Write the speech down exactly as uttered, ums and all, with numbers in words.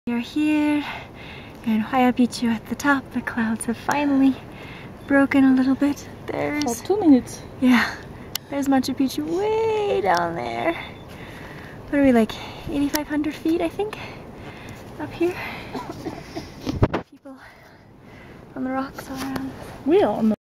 We are here and Huayra Picchu at the top. The clouds have finally broken a little bit. There's oh, two minutes. Yeah, there's Machu Picchu way down there. What are we, like eighty-five hundred feet, I think, up here? People on the rocks all around. We are on the